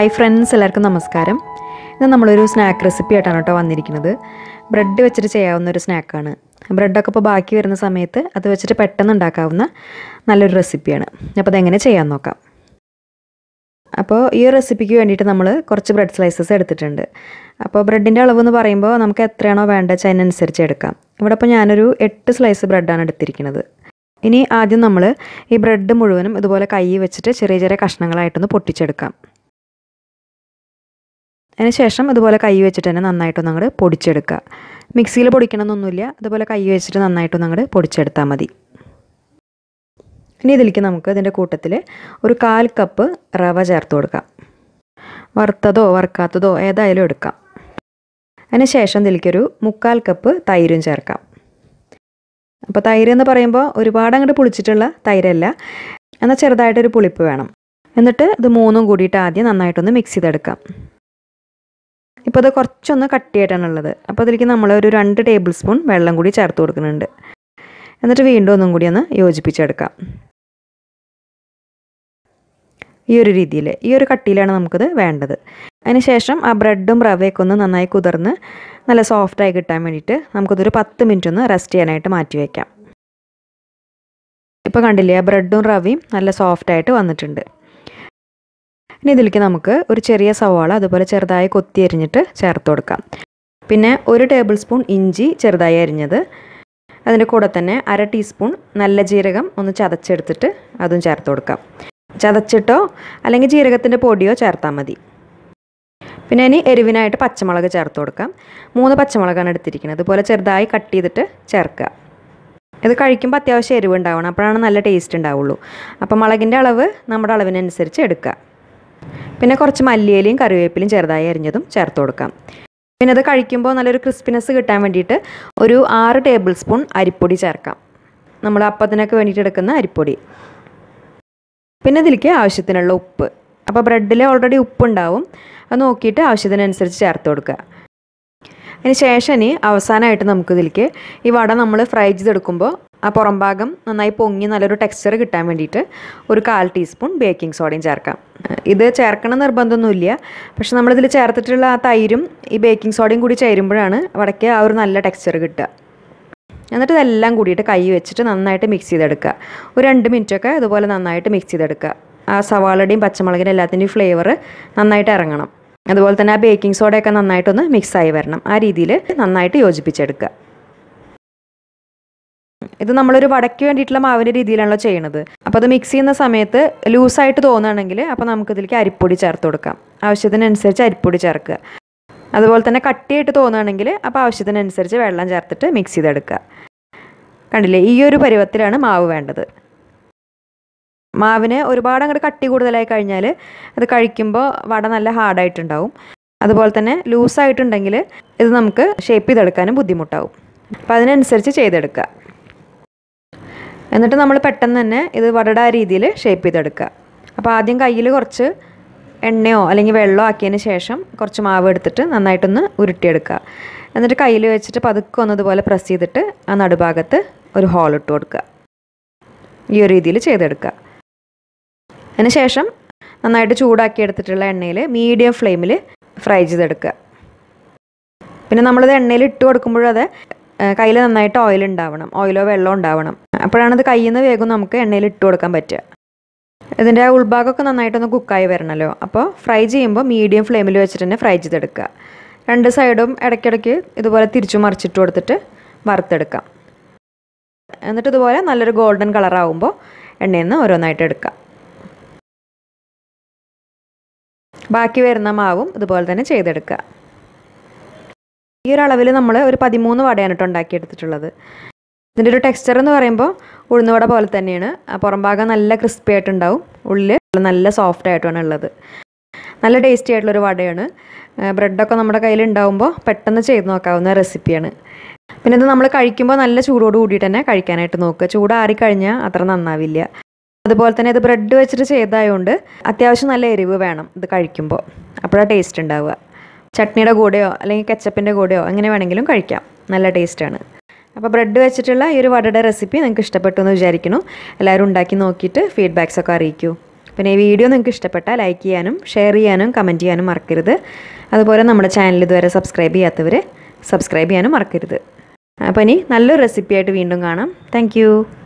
Hi friends, എല്ലാവർക്കും നമസ്കാരം. ഇന്ന് നമ്മളൊരു സ്നാക്ക് റെസിപ്പി ആയിട്ടാണ് കേട്ടോ വന്നിരിക്കുന്നത്. ബ്രെഡ് വെച്ചിട്ട് ചെയ്യാവുന്ന ഒരു സ്നാക്കാണ്. ബ്രെഡൊക്കെ ഇപ്പോൾ ബാക്കി വരുന്ന സമയത്ത് അത് വെച്ചിട്ട് പെട്ടെന്ന് ഉണ്ടാക്കാവുന്ന നല്ലൊരു റെസിപ്പിയാണ്. അപ്പോൾ അതെങ്ങനെ ചെയ്യാൻ നോക്കാം. അപ്പോൾ ഈ റെസിപ്പിക്ക് വേണ്ടിയിട്ട് നമ്മൾ കുറച്ച് ബ്രെഡ് സ്ലൈസസ് എടുത്തിട്ടുണ്ട്. അപ്പോൾ ബ്രെഡിൻ്റെ അളവെന്ന് പറയുമ്പോൾ നമുക്ക് എത്രയാണോ വേണ്ടത് വെച്ചാൽ അതിനനുസരിച്ച് എടുക്കാം. ഇവിടെ ഇപ്പോൾ ഞാനൊരു 8 സ്ലൈസ് ബ്രെഡാണ് എടുത്തിരിക്കുന്നത്. ഇനി ആദ്യം നമ്മൾ ഈ ബ്രെഡ് മുഴുവനും ഇതുപോലെ കൈ വെച്ചിട്ട് ചെറിയ ചെറിയ കഷ്ണങ്ങളായിട്ടൊന്ന് പൊട്ടിച്ചെടുക്കാം. അതിനുശേഷം ഇതുപോലെ കൈ വെച്ചിട്ട് തന്നെ നന്നായിട്ടൊന്ന് അങ്ങോട്ട് പൊടിച്ചെടുക്കുക. മിക്സിയിൽ പൊടിക്കണമെന്നൊന്നുമില്ല, അതുപോലെ കൈ വെച്ചിട്ട് നന്നായിട്ടൊന്ന് അങ്ങോട്ട് പൊടിച്ചെടുത്താൽ മതി. ഇനി ഇതിലേക്ക് നമുക്ക് ഇതിൻ്റെ കൂട്ടത്തിൽ ഒരു 1/4 കപ്പ് റവ ചേർത്ത് കൊടുക്കാം. വറുത്തതോ വറുക്കാത്തതോ ഏതായാലും എടുക്കാം. അതിനുശേഷം ഇതിലേക്കൊരു 3/4 കപ്പ് തൈരും ചേർക്കാം. അപ്പോൾ തൈര് എന്ന് പറയുമ്പോൾ ഒരുപാട് അങ്ങോട്ട് പുളിച്ചിട്ടുള്ള തൈരല്ല, എന്നാൽ ചെറുതായിട്ടൊരു പുളിപ്പ് വേണം. എന്നിട്ട് ഇത് മൂന്നും കൂടിയിട്ട് ആദ്യം നന്നായിട്ടൊന്ന് മിക്സ് ചെയ്തെടുക്കാം. ഇപ്പോൾ ഇത് കുറച്ചൊന്ന് കട്ടിയായിട്ടാണുള്ളത്. അപ്പോൾ അതിലേക്ക് നമ്മൾ ഒരു 2 ടേബിൾ സ്പൂൺ വെള്ളം കൂടി ചേർത്ത് കൊടുക്കുന്നുണ്ട്. എന്നിട്ട് വീണ്ടും ഒന്നും കൂടി ഒന്ന് യോജിപ്പിച്ചെടുക്കാം. ഈ ഒരു രീതിയിൽ, ഈ ഒരു കട്ടിയിലാണ് നമുക്കിത് വേണ്ടത്. അതിനുശേഷം ആ ബ്രെഡും റവയൊക്കെ ഒന്ന് നന്നായി കുതിർന്ന് നല്ല സോഫ്റ്റായി കിട്ടാൻ വേണ്ടിയിട്ട് നമുക്കിതൊരു 10 മിനിറ്റ് ഒന്ന് റെസ്റ്റ് ചെയ്യാനായിട്ട് മാറ്റി വയ്ക്കാം. ഇപ്പോൾ കണ്ടില്ലേ, ആ ബ്രെഡും റവയും നല്ല സോഫ്റ്റായിട്ട് വന്നിട്ടുണ്ട്. ഇനി ഇതിലേക്ക് നമുക്ക് ഒരു ചെറിയ സവാള അതുപോലെ ചെറുതായി കൊത്തി അരിഞ്ഞിട്ട് ചേർത്ത് കൊടുക്കാം. പിന്നെ 1 ടേബിൾ സ്പൂൺ ഇഞ്ചി ചെറുതായി അരിഞ്ഞത്, അതിൻ്റെ കൂടെ തന്നെ 1/2 ടീസ്പൂൺ നല്ല ജീരകം ഒന്ന് ചതച്ചെടുത്തിട്ട് അതും ചേർത്ത് കൊടുക്കാം. ചതച്ചിട്ടോ അല്ലെങ്കിൽ ജീരകത്തിൻ്റെ പൊടിയോ ചേർത്താൽ മതി. പിന്നെ ഇനി എരിവിനായിട്ട് പച്ചമുളക് ചേർത്ത് കൊടുക്കാം. 3 പച്ചമുളകാണ് എടുത്തിരിക്കുന്നത്. അതുപോലെ ചെറുതായി കട്ട് ചെയ്തിട്ട് ചേർക്കുക. ഇത് കഴിക്കുമ്പോൾ അത്യാവശ്യം എരിവ് ഉണ്ടാവണം, അപ്പോഴാണ് നല്ല ടേസ്റ്റ് ഉണ്ടാവുള്ളൂ. അപ്പോൾ മുളകിൻ്റെ അളവ് നമ്മുടെ അളവിനനുസരിച്ച് എടുക്കുക. പിന്നെ കുറച്ച് മല്ലിയിലയും കറിവേപ്പിലയും ചെറുതായി അരിഞ്ഞതും ചേർത്ത് കൊടുക്കാം. പിന്നെ അത് കഴിക്കുമ്പോൾ നല്ലൊരു ക്രിസ്പിനെസ് കിട്ടാൻ വേണ്ടിയിട്ട് ഒരു 6 ടേബിൾ സ്പൂൺ അരിപ്പൊടി ചേർക്കാം. നമ്മൾ അപ്പത്തിനൊക്കെ വേണ്ടിയിട്ട് എടുക്കുന്ന അരിപ്പൊടി. പിന്നെ ഇതിലേക്ക് ആവശ്യത്തിനുള്ള ഉപ്പ്. അപ്പോൾ ബ്രെഡിൽ ഓൾറെഡി ഉപ്പുണ്ടാവും, അത് നോക്കിയിട്ട് ആവശ്യത്തിനനുസരിച്ച് ചേർത്ത് കൊടുക്കുക. അതിന് ശേഷം ഇനി അവസാനമായിട്ട് നമുക്കിതിലേക്ക് ഈ വട നമ്മൾ ഫ്രൈ ചെയ്തെടുക്കുമ്പോൾ ആ പുറം ഭാഗം നന്നായി പൊങ്ങി നല്ലൊരു ടെക്സ്ചർ കിട്ടാൻ വേണ്ടിയിട്ട് ഒരു 1/4 ടീസ്പൂൺ ബേക്കിംഗ് സോഡയും ചേർക്കാം. ഇത് ചേർക്കണം നിർബന്ധമൊന്നുമില്ല, പക്ഷെ നമ്മളിതിൽ ചേർത്തിട്ടുള്ള ആ തൈരും ഈ ബേക്കിംഗ് സോഡയും കൂടി ചേരുമ്പോഴാണ് വടയ്ക്ക് ആ ഒരു നല്ല ടെക്സ്ചർ കിട്ടുക. എന്നിട്ട് ഇതെല്ലാം കൂടിയിട്ട് കൈ വെച്ചിട്ട് നന്നായിട്ട് മിക്സ് ചെയ്തെടുക്കുക. ഒരു 2 മിനിറ്റൊക്കെ അതുപോലെ നന്നായിട്ട് മിക്സ് ചെയ്തെടുക്കുക. ആ സവാളയുടെയും പച്ചമുളകിൻ്റെ എല്ലാത്തിൻ്റെയും ഫ്ലേവർ നന്നായിട്ട് ഇറങ്ങണം. അതുപോലെ തന്നെ ആ ബേക്കിംഗ് സോഡയൊക്കെ നന്നായിട്ടൊന്ന് മിക്സായി വരണം. ആ രീതിയിൽ നന്നായിട്ട് യോജിപ്പിച്ചെടുക്കുക. ഇത് നമ്മളൊരു വടയ്ക്ക് വേണ്ടിയിട്ടുള്ള മാവിൻ്റെ രീതിയിലാണല്ലോ ചെയ്യണത്. അപ്പോൾ അത് മിക്സ് ചെയ്യുന്ന സമയത്ത് ലൂസായിട്ട് തോന്നുകയാണെങ്കിൽ അപ്പോൾ നമുക്കിതിലേക്ക് അരിപ്പൊടി ചേർത്ത് കൊടുക്കാം. ആവശ്യത്തിനനുസരിച്ച് അരിപ്പൊടി ചേർക്കുക. അതുപോലെ തന്നെ കട്ടിയായിട്ട് തോന്നുകയാണെങ്കിൽ അപ്പോൾ ആവശ്യത്തിനനുസരിച്ച് വെള്ളം ചേർത്തിട്ട് മിക്സ് ചെയ്തെടുക്കുക. കണ്ടില്ലേ, ഈ ഒരു പരുവത്തിലാണ് മാവ് വേണ്ടത്. മാവിന് ഒരുപാട് അങ്ങോട്ട് കട്ടി കൂടുതലായി കഴിഞ്ഞാൽ അത് കഴിക്കുമ്പോൾ വട നല്ല ഹാർഡായിട്ടുണ്ടാവും. അതുപോലെ തന്നെ ലൂസായിട്ടുണ്ടെങ്കിൽ ഇത് നമുക്ക് ഷേപ്പ് ചെയ്തെടുക്കാനും ബുദ്ധിമുട്ടാവും. അപ്പോൾ അതിനനുസരിച്ച് ചെയ്തെടുക്കുക. എന്നിട്ട് നമ്മൾ പെട്ടെന്ന് തന്നെ ഇത് വടയുടെ രീതിയിൽ ഷേപ്പ് ചെയ്തെടുക്കുക. അപ്പോൾ ആദ്യം കയ്യിൽ കുറച്ച് എണ്ണയോ അല്ലെങ്കിൽ വെള്ളമോ ആക്കിയതിന് ശേഷം കുറച്ച് മാവ് എടുത്തിട്ട് നന്നായിട്ടൊന്ന് ഉരുട്ടിയെടുക്കുക. എന്നിട്ട് കയ്യിൽ വെച്ചിട്ട് പതുക്കെ ഒന്നതുപോലെ പ്രസ് ചെയ്തിട്ട് ആ നടുഭാഗത്ത് ഒരു ഹോൾ ഇട്ട് കൊടുക്കുക. ഈ ഒരു രീതിയിൽ ചെയ്തെടുക്കുക. അതിന് ശേഷം നന്നായിട്ട് ചൂടാക്കി എടുത്തിട്ടുള്ള എണ്ണയിൽ മീഡിയം ഫ്ലെയിമിൽ ഫ്രൈ ചെയ്തെടുക്കുക. പിന്നെ നമ്മളിത് എണ്ണയിൽ ഇട്ട് കൊടുക്കുമ്പോഴും അത് കയ്യിൽ നന്നായിട്ട് ഓയിൽ ഉണ്ടാവണം, ഓയിലോ വെള്ളമോ ഉണ്ടാവണം. അപ്പോഴാണ് ഇത് കയ്യിൽ നിന്ന് വേഗം നമുക്ക് എണ്ണയിൽ ഇട്ട് കൊടുക്കാൻ പറ്റുക. ഇതിൻ്റെ ആ ഉൾഭാഗമൊക്കെ നന്നായിട്ടൊന്ന് കുക്കായി വരണമല്ലോ. അപ്പോൾ ഫ്രൈ ചെയ്യുമ്പോൾ മീഡിയം ഫ്ലെയിമിൽ വെച്ചിട്ട് തന്നെ ഫ്രൈ ചെയ്തെടുക്കുക. 2 സൈഡും ഇടയ്ക്കിടയ്ക്ക് ഇതുപോലെ തിരിച്ചു മറിച്ചിട്ട് കൊടുത്തിട്ട് വറുത്തെടുക്കാം. എന്നിട്ട് ഇതുപോലെ നല്ലൊരു ഗോൾഡൻ കളറാവുമ്പോൾ എണ്ണയിൽ നിന്ന് ഓരോന്നായിട്ട് എടുക്കാം. ബാക്കി വരുന്ന മാവും ഇതുപോലെ തന്നെ ചെയ്തെടുക്കുക. ഈ ഒരു അളവിൽ നമ്മൾ ഒരു 13 വടയാണ് കേട്ടോ ഉണ്ടാക്കിയെടുത്തിട്ടുള്ളത്. ഇതിൻ്റെ ഒരു ടെക്സ്ചർ എന്ന് പറയുമ്പോൾ ഉഴുന്നുവട പോലെ തന്നെയാണ്. പുറം ഭാഗം നല്ല ക്രിസ്പി ആയിട്ടുണ്ടാവും, ഉള്ളിൽ നല്ല സോഫ്റ്റ് ആയിട്ടുമാണ് ഉള്ളത്. നല്ല ടേസ്റ്റി ആയിട്ടുള്ളൊരു വടയാണ്. ബ്രെഡൊക്കെ നമ്മുടെ കയ്യിൽ ഉണ്ടാവുമ്പോൾ പെട്ടെന്ന് ചെയ്ത് നോക്കാവുന്ന റെസിപ്പിയാണ്. പിന്നെ ഇത് നമ്മൾ കഴിക്കുമ്പോൾ നല്ല ചൂടോട് കൂടിയിട്ട് തന്നെ കഴിക്കാനായിട്ട് നോക്കുക. ചൂടാറിക്കഴിഞ്ഞാൽ അത്ര നന്നാവില്ല. അതുപോലെ തന്നെ ഇത് ബ്രെഡ് വെച്ചിട്ട് ചെയ്തതായതുകൊണ്ട് അത്യാവശ്യം നല്ല എരിവ് വേണം ഇത് കഴിക്കുമ്പോൾ, അപ്പോഴാണ് ടേസ്റ്റ് ഉണ്ടാവുക. ചട്നിയുടെ കൂടെയോ അല്ലെങ്കിൽ കെച്ചപ്പിൻ്റെ കൂടെയോ എങ്ങനെ വേണമെങ്കിലും കഴിക്കാം, നല്ല ടേസ്റ്റാണ്. അപ്പോൾ ബ്രെഡ് വെച്ചിട്ടുള്ള ഈ ഒരു വടയുടെ റെസിപ്പി നിങ്ങൾക്ക് ഇഷ്ടപ്പെട്ടു എന്ന് വിചാരിക്കുന്നു. എല്ലാവരും ഉണ്ടാക്കി നോക്കിയിട്ട് ഫീഡ്ബാക്സൊക്കെ അറിയിക്കൂ. പിന്നെ ഈ വീഡിയോ നിങ്ങൾക്ക് ഇഷ്ടപ്പെട്ടാൽ ലൈക്ക് ചെയ്യാനും ഷെയർ ചെയ്യാനും കമൻറ്റ് ചെയ്യാനും മറക്കരുത്. അതുപോലെ നമ്മുടെ ചാനൽ ഇതുവരെ സബ്സ്ക്രൈബ് ചെയ്യാത്തവർ സബ്സ്ക്രൈബ് ചെയ്യാനും മറക്കരുത്. അപ്പോൾ ഇനി നല്ലൊരു റെസിപ്പി ആയിട്ട് വീണ്ടും കാണാം. താങ്ക്